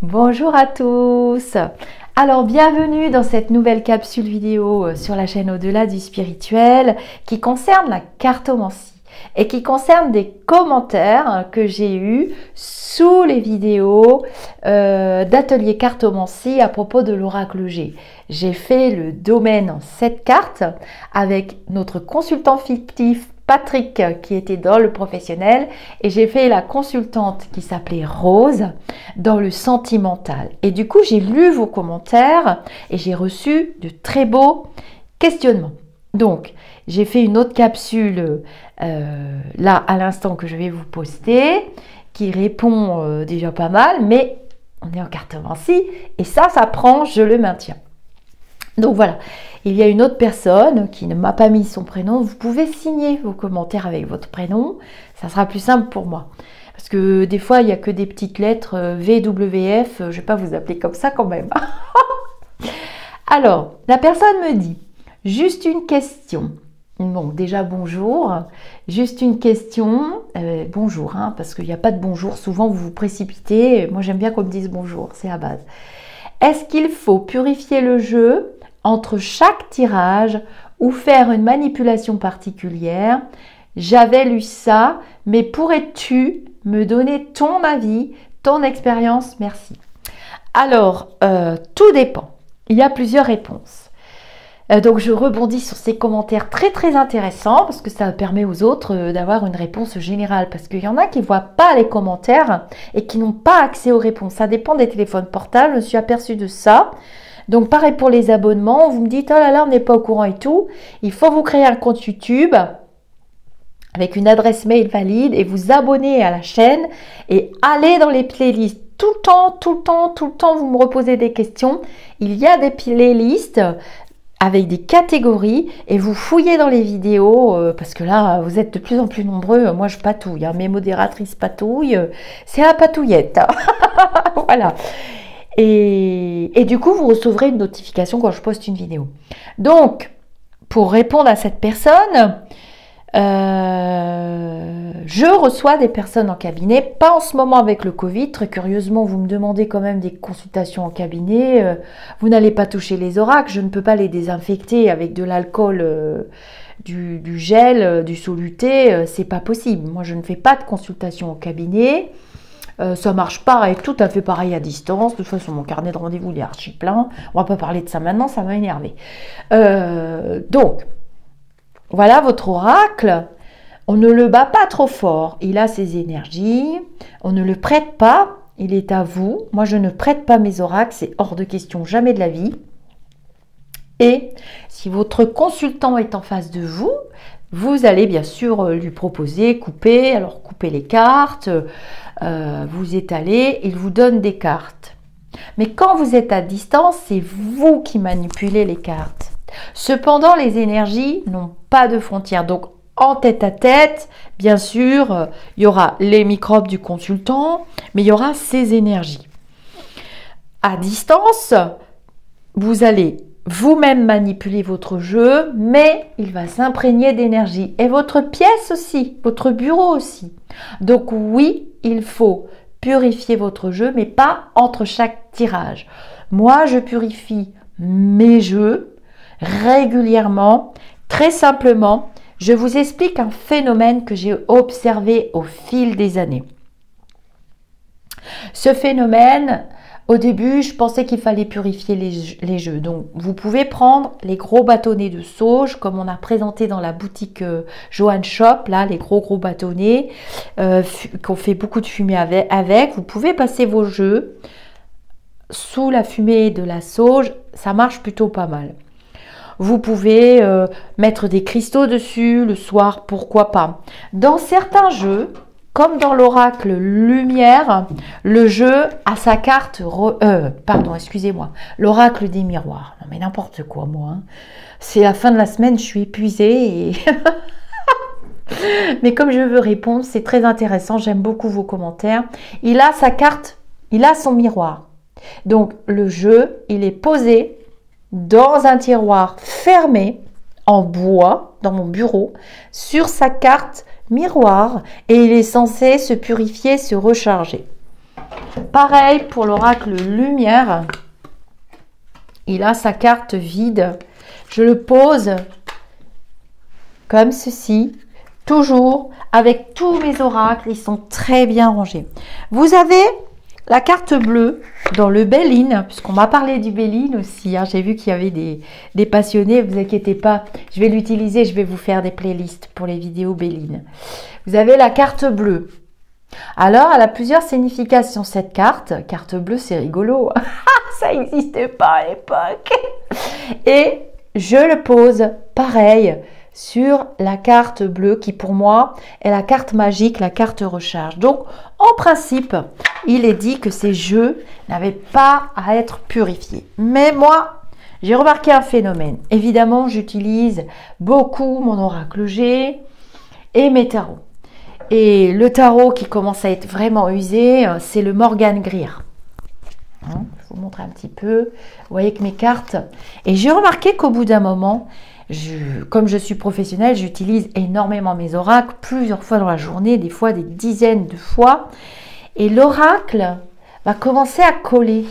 Bonjour à tous. Alors bienvenue dans cette nouvelle capsule vidéo sur la chaîne Au-delà du spirituel qui concerne la cartomancie et qui concerne des commentaires que j'ai eus sous les vidéos d'atelier cartomancie à propos de l'oracle G. J'ai fait le domaine en 7 cartes avec notre consultant fictif Patrick qui était dans le professionnel et j'ai fait la consultante qui s'appelait Rose dans le sentimental. Et du coup, j'ai lu vos commentaires et j'ai reçu de très beaux questionnements. Donc, j'ai fait une autre capsule là à l'instant que je vais vous poster qui répond déjà pas mal, mais on est en cartomancie et ça prend, je le maintiens. Donc voilà, il y a une autre personne qui ne m'a pas mis son prénom. Vous pouvez signer vos commentaires avec votre prénom, ça sera plus simple pour moi. Parce que des fois, il n'y a que des petites lettres VWF, je ne vais pas vous appeler comme ça quand même. Alors, la personne me dit, juste une question. Bon, déjà bonjour, juste une question, bonjour, hein, parce qu'il n'y a pas de bonjour, souvent vous vous précipitez, moi j'aime bien qu'on me dise bonjour, c'est la base. Est-ce qu'il faut purifier le jeu entre chaque tirage ou faire une manipulation particulière? J'avais lu ça, mais pourrais-tu me donner ton avis, ton expérience? Merci. Alors, tout dépend. Il y a plusieurs réponses. Donc, je rebondis sur ces commentaires très intéressants parce que ça permet aux autres d'avoir une réponse générale. Parce qu'il y en a qui ne voient pas les commentaires et qui n'ont pas accès aux réponses. Ça dépend des téléphones portables. Je me suis aperçue de ça. Donc, pareil pour les abonnements. Vous me dites, oh là là, on n'est pas au courant et tout. Il faut vous créer un compte YouTube avec une adresse mail valide et vous abonner à la chaîne et aller dans les playlists. Tout le temps, vous me reposez des questions. Il y a des playlists avec des catégories et vous fouillez dans les vidéos parce que là, vous êtes de plus en plus nombreux. Moi, je patouille. Hein. Mes modératrices patouillent. C'est la patouillette. Hein. Voilà. Et du coup, vous recevrez une notification quand je poste une vidéo. Donc, pour répondre à cette personne, je reçois des personnes en cabinet, pas en ce moment avec le Covid. Très curieusement, vous me demandez quand même des consultations en cabinet. Vous n'allez pas toucher les oracles, je ne peux pas les désinfecter avec de l'alcool, du gel, du soluté. C'est pas possible. Moi, je ne fais pas de consultation au cabinet. Ça marche pareil, tout à fait pareil à distance. De toute façon, mon carnet de rendez-vous il est archi plein. On va pas parler de ça maintenant, ça m'a énervé. Donc, voilà votre oracle. On ne le bat pas trop fort. Il a ses énergies. On ne le prête pas. Il est à vous. Moi, je ne prête pas mes oracles. C'est hors de question, jamais de la vie. Et si votre consultant est en face de vous, vous allez bien sûr lui proposer, couper. Alors, coupez les cartes. Vous étalez. Il vous donne des cartes. Mais quand vous êtes à distance, c'est vous qui manipulez les cartes. Cependant, les énergies n'ont pas de frontières. Donc, en tête à tête, bien sûr, il y aura les microbes du consultant, mais il y aura ses énergies. À distance, vous allez vous-même manipuler votre jeu, mais il va s'imprégner d'énergie. Et votre pièce aussi, votre bureau aussi. Donc oui, il faut purifier votre jeu, mais pas entre chaque tirage. Moi, je purifie mes jeux régulièrement, très simplement. Je vous explique un phénomène que j'ai observé au fil des années. Ce phénomène, au début, je pensais qu'il fallait purifier les jeux. Donc, vous pouvez prendre les gros bâtonnets de sauge, comme on a présenté dans la boutique Johan Shop, là, les gros bâtonnets, qu'on fait beaucoup de fumée avec. Vous pouvez passer vos jeux sous la fumée de la sauge, ça marche plutôt pas mal. Vous pouvez mettre des cristaux dessus le soir, pourquoi pas. Dans certains jeux, comme dans l'oracle Lumière, le jeu a sa carte... excusez-moi. L'oracle des miroirs. Non mais n'importe quoi, moi. Hein. C'est la fin de la semaine, je suis épuisée. Et... mais comme je veux répondre, c'est très intéressant. J'aime beaucoup vos commentaires. Il a sa carte, il a son miroir. Donc, le jeu, il est posé dans un tiroir fermé en bois dans mon bureau sur sa carte miroir et il est censé se purifier, se recharger. Pareil pour l'oracle lumière. Il a sa carte vide. Je le pose comme ceci, toujours avec tous mes oracles. Ils sont très bien rangés. Vous avez la carte bleue dans le Béline, puisqu'on m'a parlé du Béline aussi. Hein. J'ai vu qu'il y avait des passionnés. Vous inquiétez pas, je vais l'utiliser. Je vais vous faire des playlists pour les vidéos Béline. Vous avez la carte bleue. Alors, elle a plusieurs significations, cette carte. Carte bleue, c'est rigolo. Ça n'existait pas à l'époque. Et je le pose pareil sur la carte bleue qui, pour moi, est la carte magique, la carte recharge. Donc, en principe, il est dit que ces jeux n'avaient pas à être purifiés. Mais moi, j'ai remarqué un phénomène. Évidemment, j'utilise beaucoup mon oracle G et mes tarots. Et le tarot qui commence à être vraiment usé, c'est le Morgan Greer. Hein, je vous montre un petit peu. Vous voyez que mes cartes... Et j'ai remarqué qu'au bout d'un moment, comme je suis professionnelle, j'utilise énormément mes oracles, plusieurs fois dans la journée, des fois des dizaines de fois. Et l'oracle va commencer à coller.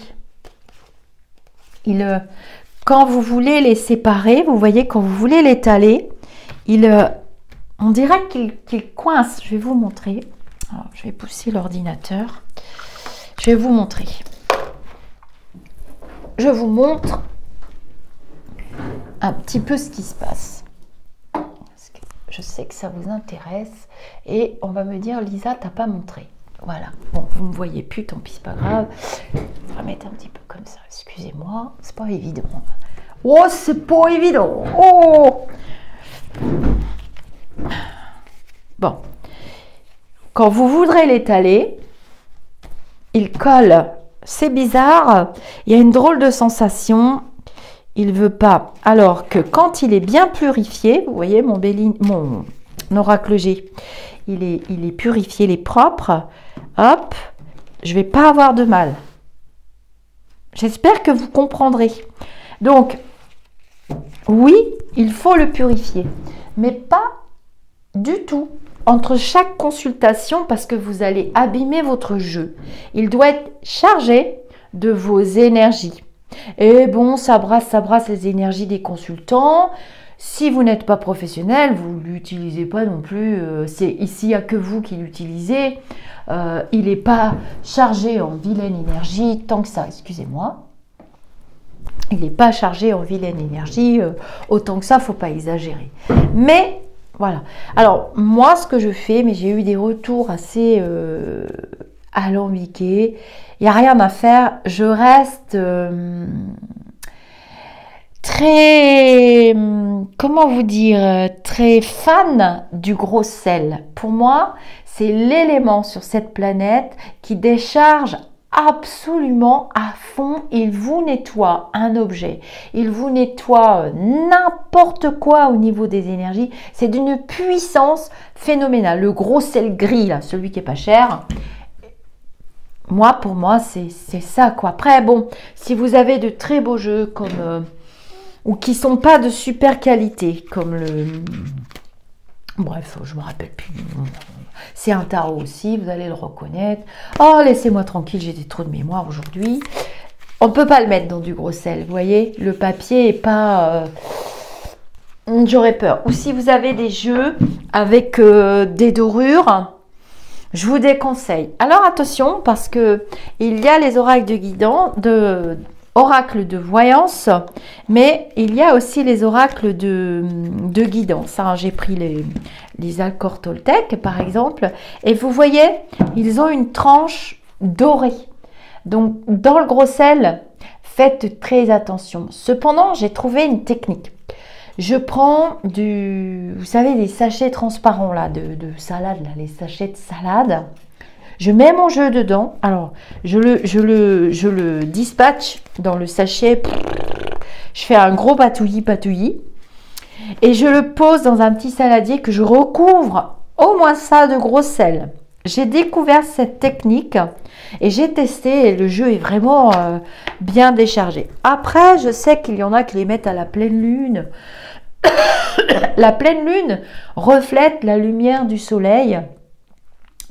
Quand vous voulez les séparer, vous voyez, quand vous voulez l'étaler, on dirait qu'il coince. Je vais vous montrer. Alors, je vais pousser l'ordinateur. Je vais vous montrer. Je vous montre un petit peu ce qui se passe. Parce que je sais que ça vous intéresse. Et on va me dire, Lisa, t'as pas montré. Voilà. Bon, vous me voyez plus, tant pis, c'est pas grave. On va mettre un petit peu comme ça. Excusez-moi, c'est pas évident. Oh, c'est pas évident. Oh! Bon, quand vous voudrez l'étaler, il colle. C'est bizarre, il y a une drôle de sensation. Il veut pas. Alors que quand il est bien purifié, vous voyez mon oracle G, il est purifié, il est propre. Hop, je vais pas avoir de mal. J'espère que vous comprendrez. Donc, oui, il faut le purifier, mais pas du tout entre chaque consultation parce que vous allez abîmer votre jeu. Il doit être chargé de vos énergies. Et bon, ça brasse les énergies des consultants. Si vous n'êtes pas professionnel, vous ne l'utilisez pas non plus. Ici, il n'y a que vous qui l'utilisez. Il n'est pas chargé en vilaine énergie tant que ça. Excusez-moi. Il n'est pas chargé en vilaine énergie autant que ça. Il ne faut pas exagérer. Mais voilà. Alors, moi, ce que je fais, mais j'ai eu des retours assez alambiqués. Il n'y a rien à faire. Je reste très, comment vous dire, très fan du gros sel. Pour moi, c'est l'élément sur cette planète qui décharge absolument à fond. Il vous nettoie un objet, il vous nettoie n'importe quoi au niveau des énergies. C'est d'une puissance phénoménale. Le gros sel gris, là, celui qui est pas cher, pour moi, c'est ça, quoi. Après, bon, si vous avez de très beaux jeux comme ou qui sont pas de super qualité, comme le... Bref, je me rappelle plus du nom. C'est un tarot aussi, vous allez le reconnaître. Oh, laissez-moi tranquille, j'ai trop de mémoire aujourd'hui. On ne peut pas le mettre dans du gros sel, vous voyez. Le papier est pas... J'aurais peur. Ou si vous avez des jeux avec des dorures, je vous déconseille. Alors attention, parce que il y a les oracles de guidance, oracles de voyance, mais il y a aussi les oracles de guidance. Hein, j'ai pris les accords Toltec, par exemple, et vous voyez, ils ont une tranche dorée. Donc, dans le gros sel, faites très attention. Cependant, j'ai trouvé une technique. Je prends vous savez, des sachets transparents là, de salade, là, les sachets de salade. Je mets mon jeu dedans. Alors, je le dispatche dans le sachet. Je fais un gros patouillis. Et je le pose dans un petit saladier que je recouvre au moins ça de gros sel. J'ai découvert cette technique et j'ai testé et le jeu est vraiment bien déchargé. Après, je sais qu'il y en a qui les mettent à la pleine lune. La pleine lune reflète la lumière du soleil.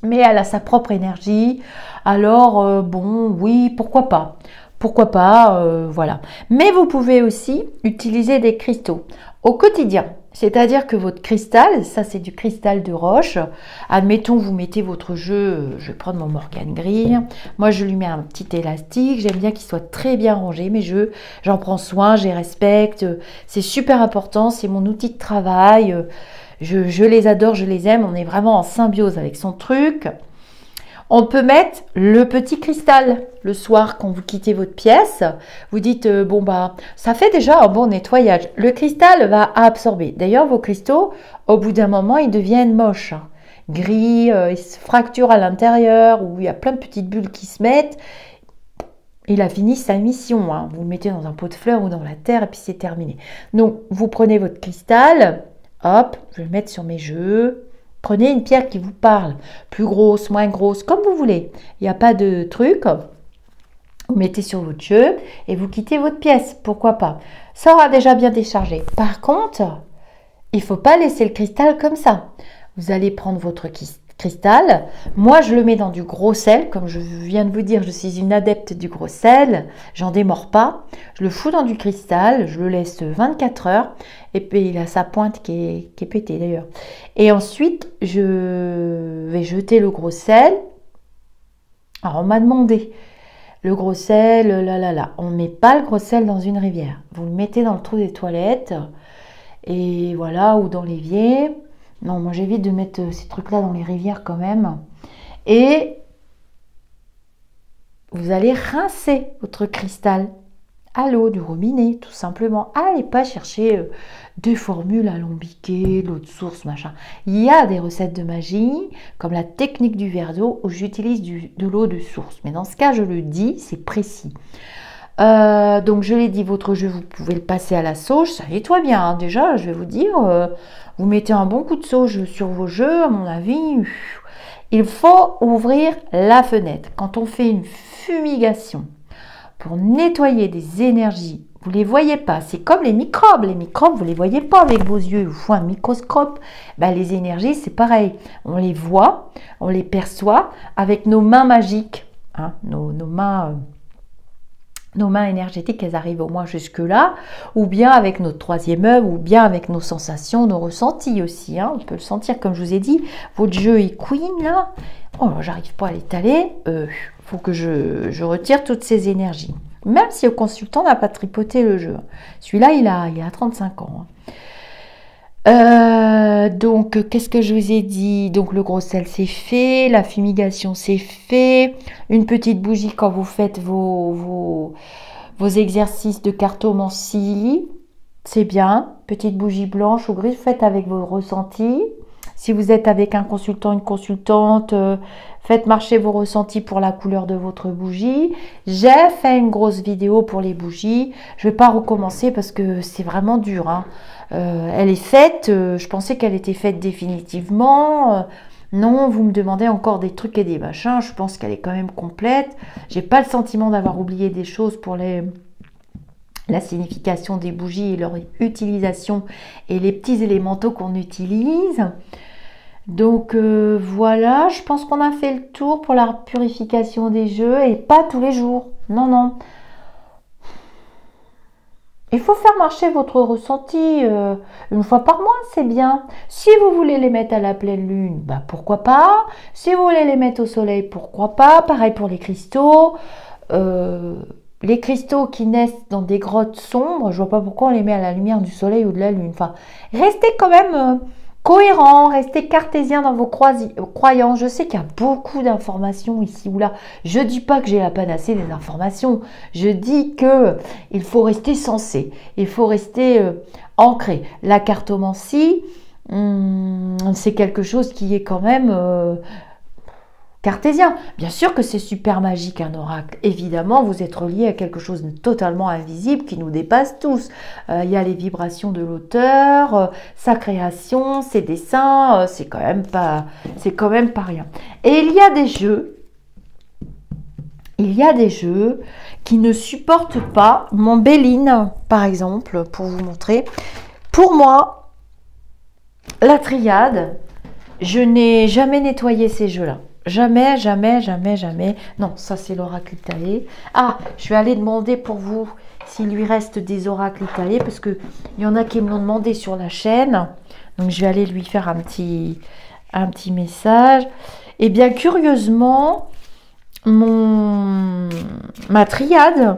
mais elle a sa propre énergie. Alors, bon, oui, pourquoi pas? Pourquoi pas, voilà. Mais vous pouvez aussi utiliser des cristaux au quotidien. C'est-à-dire que votre cristal, ça c'est du cristal de roche. Admettons, vous mettez votre jeu, je vais prendre mon Morgane gris. Moi, je lui mets un petit élastique. J'aime bien qu'il soit très bien rangé, mes jeux. J'en prends soin, je les respecte. C'est super important, c'est mon outil de travail. Je les adore, je les aime. On est vraiment en symbiose avec son truc. On peut mettre le petit cristal le soir quand vous quittez votre pièce. Vous dites, bon bah, ça fait déjà un bon nettoyage. Le cristal va absorber. D'ailleurs, vos cristaux, au bout d'un moment, ils deviennent moches. Hein. Gris, ils se fracturent à l'intérieur, ou il y a plein de petites bulles qui se mettent. Il a fini sa mission. Hein. Vous le mettez dans un pot de fleurs ou dans la terre et puis c'est terminé. Donc, vous prenez votre cristal. Hop, je vais le mettre sur mes jeux. Prenez une pierre qui vous parle, plus grosse, moins grosse, comme vous voulez. Il n'y a pas de truc. Vous mettez sur votre jeu et vous quittez votre pièce. Pourquoi pas? Ça aura déjà bien déchargé. Par contre, il ne faut pas laisser le cristal comme ça. Vous allez prendre votre cristal. Moi, je le mets dans du gros sel. Comme je viens de vous dire, je suis une adepte du gros sel. J'en démords pas. Je le fous dans du cristal. Je le laisse 24 heures. Et puis, il a sa pointe qui est pétée d'ailleurs. Et ensuite, je vais jeter le gros sel. Alors, on m'a demandé le gros sel, là. On ne met pas le gros sel dans une rivière. Vous le mettez dans le trou des toilettes. Et voilà, ou dans l'évier. Non, moi j'évite de mettre ces trucs-là dans les rivières quand même. Et vous allez rincer votre cristal à l'eau du robinet, tout simplement. Allez pas chercher des formules alambiquées, de l'eau de source, machin. Il y a des recettes de magie, comme la technique du verre d'eau, où j'utilise de l'eau de source. Mais dans ce cas, je le dis, c'est précis. Donc je l'ai dit, votre jeu, vous pouvez le passer à la sauge, ça nettoie bien. Hein. Déjà, je vais vous dire, vous mettez un bon coup de sauge sur vos jeux, à mon avis. Il faut ouvrir la fenêtre. Quand on fait une fumigation pour nettoyer des énergies, vous ne les voyez pas. C'est comme les microbes. Les microbes, vous ne les voyez pas avec vos yeux. Il vous faut un microscope. Ben, les énergies, c'est pareil. On les voit, on les perçoit avec nos mains magiques. Hein, nos mains énergétiques, elles arrivent au moins jusque-là, ou bien avec notre troisième œil, ou bien avec nos sensations, nos ressentis aussi. Hein. On peut le sentir, comme je vous ai dit, votre jeu est queen, là. Oh, j'arrive pas à l'étaler. Faut que je retire toutes ces énergies. Même si le consultant n'a pas tripoté le jeu. Celui-là, il a 35 ans. Donc, qu'est-ce que je vous ai dit? Donc, le gros sel, c'est fait. La fumigation, c'est fait. Une petite bougie quand vous faites vos exercices de cartomancie. C'est bien. Petite bougie blanche ou grise, faites avec vos ressentis. Si vous êtes avec un consultant, une consultante, faites marcher vos ressentis pour la couleur de votre bougie. J'ai fait une grosse vidéo pour les bougies. Je ne vais pas recommencer parce que c'est vraiment dur. Hein. Elle est faite. Je pensais qu'elle était faite définitivement. Non, vous me demandez encore des trucs et des machins. Je pense qu'elle est quand même complète. J'ai pas le sentiment d'avoir oublié des choses pour la signification des bougies et leur utilisation et les petits élémentaux qu'on utilise. Donc voilà, je pense qu'on a fait le tour pour la purification des jeux et pas tous les jours. Non, non. Il faut faire marcher votre ressenti une fois par mois, c'est bien. Si vous voulez les mettre à la pleine lune, bah pourquoi pas. Si vous voulez les mettre au soleil, pourquoi pas. Pareil pour les cristaux. Les cristaux qui naissent dans des grottes sombres, je vois pas pourquoi on les met à la lumière du soleil ou de la lune. Enfin, restez quand même cohérent, restez cartésien dans vos croyances. Je sais qu'il y a beaucoup d'informations ici ou là. Je dis pas que j'ai la panacée des informations. Je dis que il faut rester sensé. Il faut rester ancré. La cartomancie, c'est quelque chose qui est quand même cartésien. Bien sûr que c'est super magique un oracle. Évidemment, vous êtes relié à quelque chose de totalement invisible qui nous dépasse tous. Il y a les vibrations de l'auteur, sa création, ses dessins, c'est quand même pas rien. Et il y a des jeux qui ne supportent pas mon Béline, par exemple, pour vous montrer. Pour moi, la triade, je n'ai jamais nettoyé ces jeux-là. Jamais, jamais, jamais, jamais. Non, ça c'est l'oracle italien. Ah, je vais aller demander pour vous s'il lui reste des oracles italiens parce que il y en a qui me l'ont demandé sur la chaîne. Donc je vais aller lui faire un petit message. Et bien curieusement, ma triade,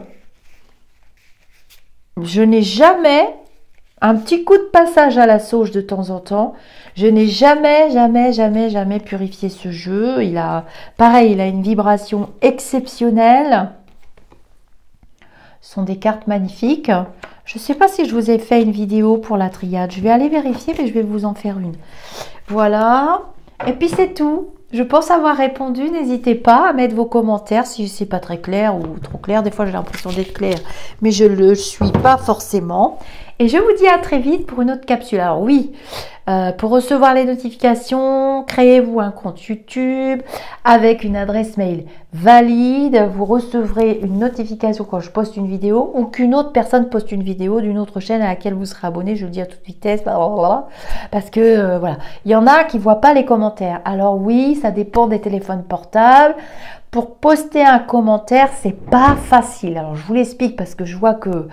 je n'ai jamais un petit coup de passage à la sauge de temps en temps. Je n'ai jamais, jamais, jamais, jamais purifié ce jeu. Pareil, il a une vibration exceptionnelle. Ce sont des cartes magnifiques. Je ne sais pas si je vous ai fait une vidéo pour la triade. Je vais aller vérifier, mais je vais vous en faire une. Voilà. Et puis c'est tout. Je pense avoir répondu. N'hésitez pas à mettre vos commentaires si c'est pas très clair ou trop clair. Des fois, j'ai l'impression d'être clair, mais je ne le suis pas forcément. Et je vous dis à très vite pour une autre capsule. Alors oui, pour recevoir les notifications, créez-vous un compte YouTube avec une adresse mail valide. Vous recevrez une notification quand je poste une vidéo ou qu'une autre personne poste une vidéo d'une autre chaîne à laquelle vous serez abonné. Je le dis à toute vitesse, parce que voilà, il y en a qui ne voient pas les commentaires. Alors oui, ça dépend des téléphones portables. Pour poster un commentaire, c'est pas facile. Alors, je vous l'explique parce que je vois que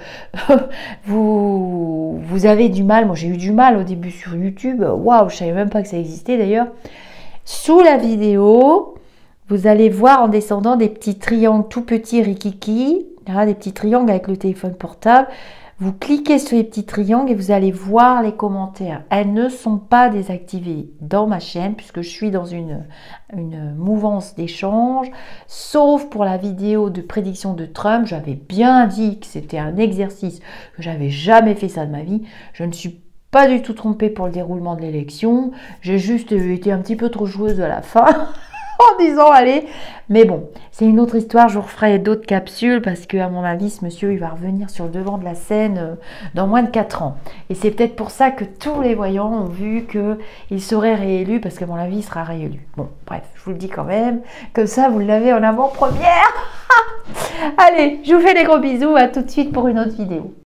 vous avez du mal. Moi, j'ai eu du mal au début sur YouTube. Waouh, je savais même pas que ça existait d'ailleurs. Sous la vidéo, vous allez voir en descendant des petits triangles tout petits rikiki, des petits triangles avec le téléphone portable. Vous cliquez sur les petits triangles et vous allez voir les commentaires. Elles ne sont pas désactivées dans ma chaîne puisque je suis dans une mouvance d'échange. Sauf pour la vidéo de prédiction de Trump. J'avais bien dit que c'était un exercice, que j'avais jamais fait ça de ma vie. Je ne suis pas du tout trompée pour le déroulement de l'élection. J'ai juste été un petit peu trop joueuse à la fin. En disant allez, mais bon, c'est une autre histoire, je vous referai d'autres capsules parce que à mon avis, ce monsieur, il va revenir sur le devant de la scène dans moins de 4 ans. Et c'est peut-être pour ça que tous les voyants ont vu qu'il serait réélu parce qu'à mon avis, il sera réélu. Bon, bref, je vous le dis quand même, comme ça, vous l'avez en avant-première. Allez, je vous fais des gros bisous, à tout de suite pour une autre vidéo.